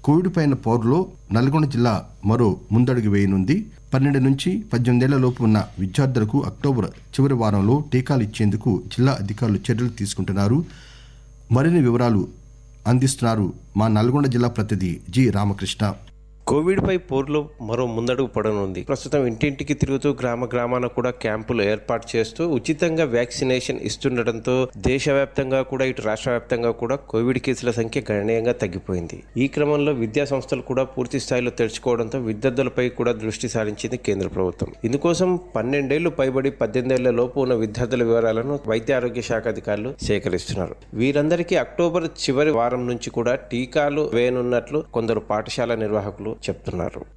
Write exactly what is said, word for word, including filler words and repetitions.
Covid పైన పోరులో నల్గొండ జిల్లా మరో ముందడుగు వేయనుంది. పన్నెండు నుంచి పద్దెనిమిదేళ్ల లోపు ఉన్న విద్యార్థులకు అక్టోబర్ చివరి వారంలో టీకాలు ఇచ్చేందుకు జిల్లా అధికారులు చర్యలు తీసుకుంటున్నారు. మరిన్ని వివరాలు అందిస్తున్నారు మా నల్గొండ జిల్లా ప్రతినిధి జి రామకృష్ణ. కోవిడ్ పై పోరులో మరో ముందడుగు పడనుంది. ప్రస్తుతం ఇంటింటికి తిరుగుతూ గ్రామ గ్రామాన కూడా క్యాంపులు ఏర్పాటు చేస్తూ ఉచితంగా వ్యాక్సినేషన్ ఇస్తుండటంతో దేశవ్యాప్తంగా కూడా ఇటు రాష్ట్ర వ్యాప్తంగా కూడా కోవిడ్ కేసుల సంఖ్య గణనీయంగా తగ్గిపోయింది. ఈ క్రమంలో విద్యా సంస్థలు కూడా పూర్తి స్థాయిలో తెరుచుకోవడంతో విద్యార్థులపై కూడా దృష్టి సారించింది కేంద్ర ప్రభుత్వం. ఇందుకోసం పన్నెండేళ్లు పైబడి పద్దెనిమిదేళ్ల లోపు ఉన్న విద్యార్థుల వివరాలను వైద్య ఆరోగ్య శాఖ అధికారులు సేకరిస్తున్నారు. వీరందరికీ అక్టోబర్ చివరి వారం నుంచి కూడా టీకాలు వేయనున్నట్లు కొందరు పాఠశాల నిర్వాహకులు చెప్తున్నారు.